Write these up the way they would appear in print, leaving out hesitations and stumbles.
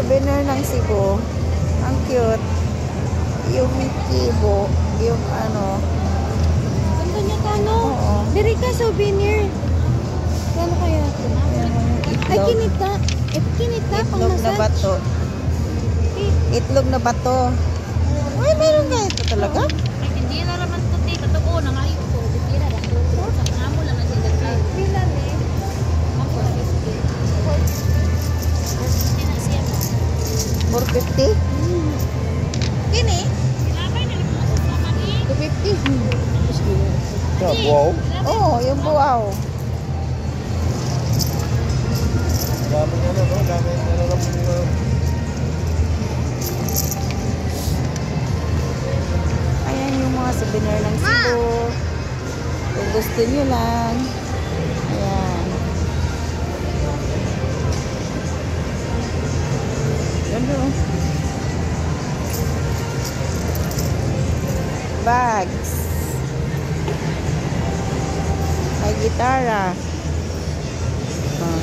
souvenir ng Cebu. Ang cute. Yung Mickey Bo. Yung ano. Ganda niya ka, no? Oo. Diri ka, souvenir. Kano kaya ito? Ay, Itlog. kinita. Kinita, pang Itlog na massage. bato. Itlog na bato. Ay, meron ka ito talaga? Ay, hindi na naman ito, te. Katuo na nga yun ko. Hindi na lang. Sa pangamo lang na sila. Pila ni? Ako, 50. Hindi na siya. 450? Kini? Sinabay na lang ako sa mali. 250. Wow. Oo, yung buwaw. Dami nga na, no? Dami nga na lang. Ayan yung mga souvenir ng Cebu. Kung gusto nyo lang. Ayan. Ganda. Bags. May gitara. Oh.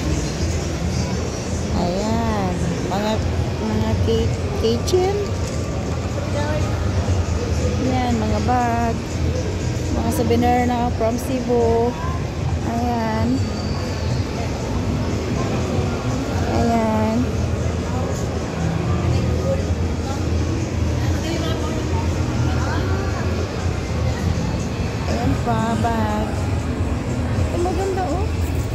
Ayan. Mga keychain. Ayan, mga bag. Mga souvenir na from Cebu. Ayan. Ayan. Ayan pa, bag. Ito maganda, oh.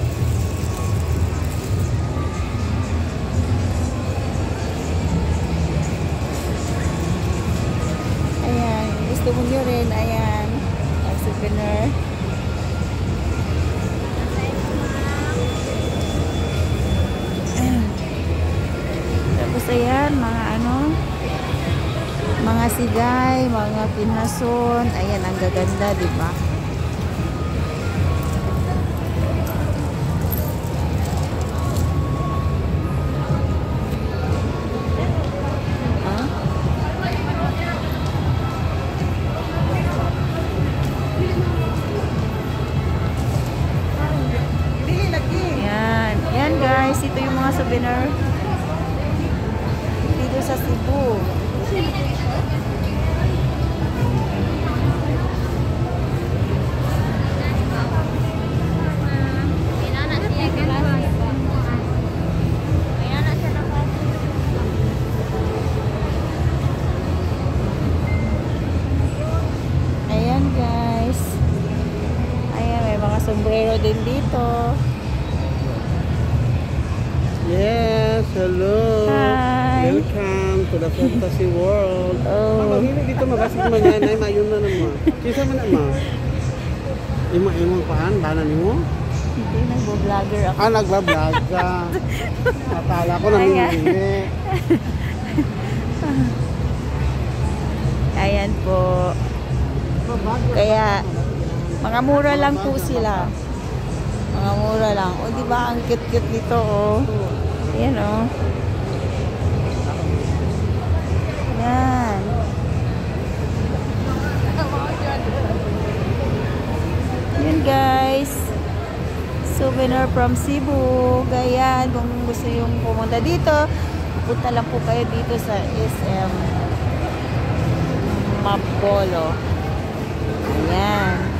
Ayan, gusto mo nyo rin, ayan, ang souvenir. Tapos ayan, mga ano, mga sigay, mga pinason, ayan, ang gaganda, di ba? Yan. Yan guys, ito yung mga souvenir dito sa Cebu. Ayan guys. Ayan, may mga sombrero din dito. Yes, hello. Hi. Welcome to the fantasy world. Oh. Mama, hindi dito magasig man yan. Ay, mayon na naman. Kisa mo naman. Ima-imong paan, bana ni mo? Hindi, nagbo-vlogger ako. Ah, nagbablog ka. Akala ko naman Ayan. hindi. Ayan po. Kaya, mga mura lang po sila. Mga mura lang. O, di ba ang cute-cute nito, oh. Ayan, oh. Ayan. Ayan, guys. Souvenir from Cebu. Ayan, kung gusto yung pumunta dito, punta lang po kayo dito sa SM Mapolo. Ayan.